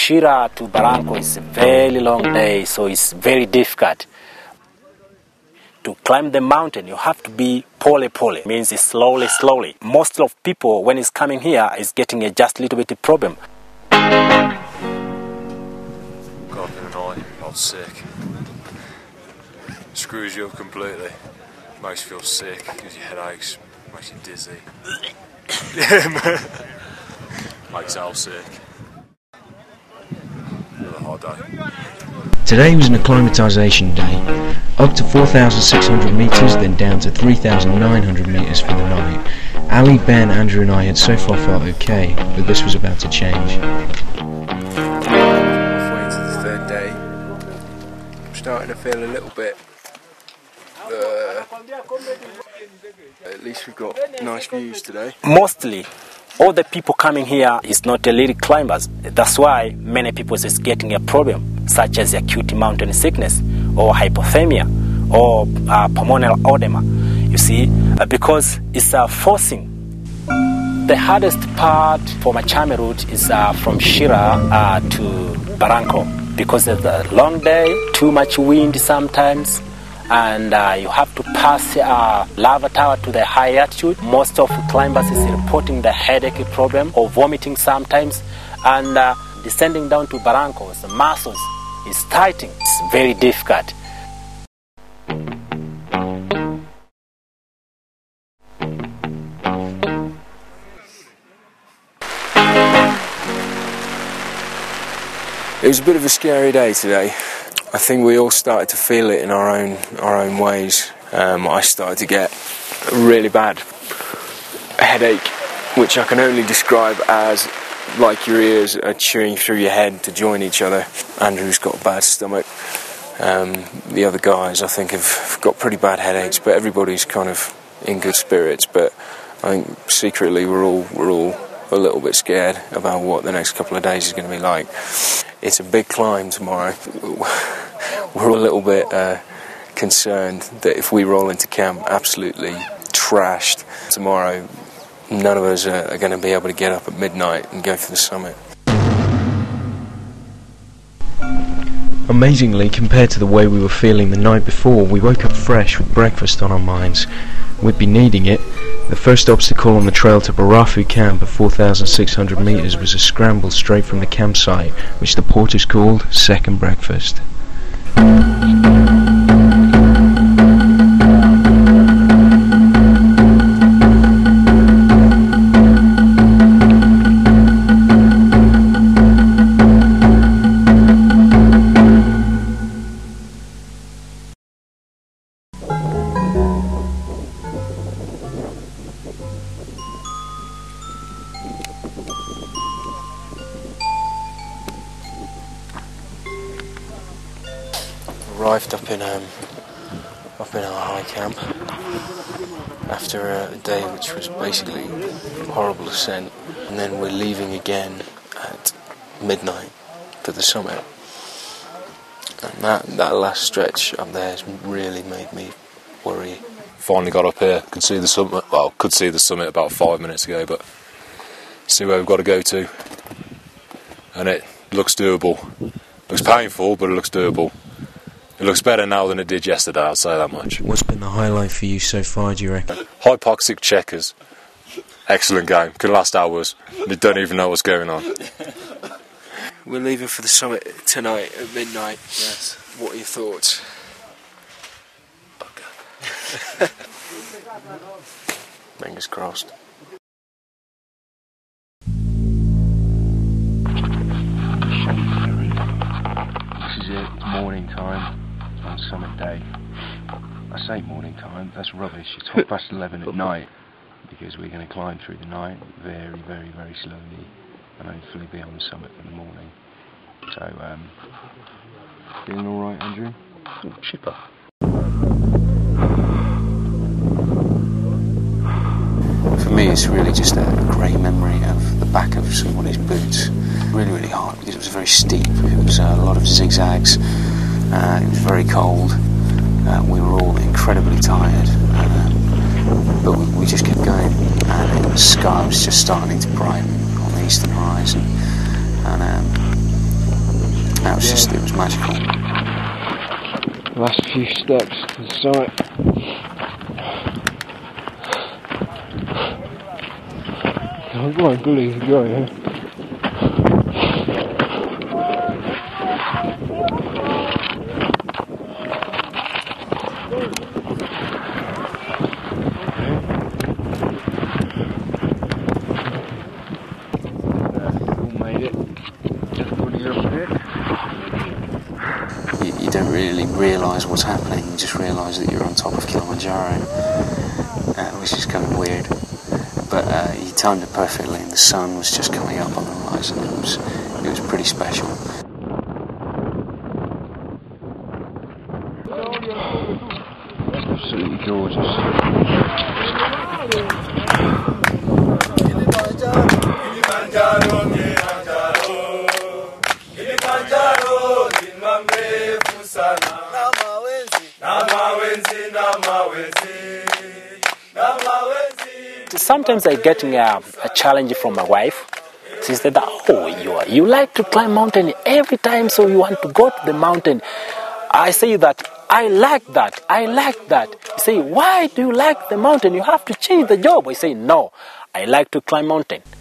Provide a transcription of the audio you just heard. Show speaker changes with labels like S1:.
S1: Shira to Barranco is a very long day, so it's very difficult. To climb the mountain, you have to be pole. Means it's slowly. Most of people, when it's coming here, is getting a just little bit of problem.
S2: Got up in the night, got sick. Screws you up completely. Makes you feel sick, gives you headaches, makes you dizzy. Makes Al sick. Another hard day.
S3: Today was an acclimatisation day. Up to 4,600 metres, then down to 3,900 metres for the night. Ali, Ben, Andrew and I had so far felt okay, but this was about to change.
S4: Halfway into the third day. I'm starting to feel a little bit... at least we've got nice views today.
S1: Mostly, all the people coming here is not elite climbers. That's why many people is getting a problem, such as acute mountain sickness, or hypothermia, or pulmonary edema. You see, because it's forcing. The hardest part for Machame route is from Shira to Barranco, because of the long day, too much wind sometimes, and you have to pass lava tower to the high altitude. Most of climbers is reporting the headache problem or vomiting sometimes, and descending down to Barranco, the muscles is tightening. It's very difficult.
S4: It was a bit of a scary day today. I think we all started to feel it in our own ways. I started to get a really bad headache, which I can only describe as like your ears are chewing through your head to join each other. Andrew's got a bad stomach. The other guys, I think, have got pretty bad headaches, but everybody's kind of in good spirits. But I think secretly we're all a little bit scared about what the next couple of days is going to be like. It's a big climb tomorrow. We're a little bit concerned that if we roll into camp absolutely trashed tomorrow, none of us are going to be able to get up at midnight and go for the summit.
S3: Amazingly, compared to the way we were feeling the night before, we woke up fresh with breakfast on our minds. We'd be needing it. The first obstacle on the trail to Barafu camp at 4,600 metres was a scramble straight from the campsite, which the porters called second breakfast.
S4: Arrived up in our high camp after a day which was basically horrible ascent, and then we're leaving again at midnight for the summit. And that last stretch up there has really made me worry.
S2: Finally got up here, could see the summit. Well, could see the summit about 5 minutes ago, but see where we've got to go to, and it looks doable. Looks painful, but it looks doable. It looks better now than it did yesterday, I'll say that much.
S3: What's been the highlight for you so far, do you reckon?
S2: Hypoxic checkers. Excellent game. Could last hours. They don't even know what's going on.
S4: We're leaving for the summit tonight at midnight. Yes. What are your thoughts? Fingers crossed.
S3: This is it, it's morning time on summit day. I say morning time, that's rubbish, it's 11:30 at night, because we're going to climb through the night very, very, very slowly and hopefully be on the summit in the morning. So, feeling alright, Andrew?
S2: Ooh, chipper.
S4: For me, it's really just a grey memory of the back of somebody's boots. Really, really hard because it was very steep. It was a lot of zigzags. It was very cold. We were all incredibly tired, but we just kept going. And the sky was just starting to brighten on the eastern horizon. And
S5: It was magical.
S3: Last few steps to the summit. Oh, go on, Gully, go, yeah.
S5: You don't really realise what's happening, you just realise that you're on top of Kilimanjaro, which is kind of weird. But he timed it perfectly, and the sun was just coming up on the horizon. It was pretty special.
S3: Absolutely gorgeous.
S1: Sometimes I'm getting a challenge from my wife. She said, "Oh, you like to climb mountain every time, so you want to go to the mountain." I say that I like that. You say, "Why do you like the mountain? You have to change the job." I say, "No, I like to climb mountain."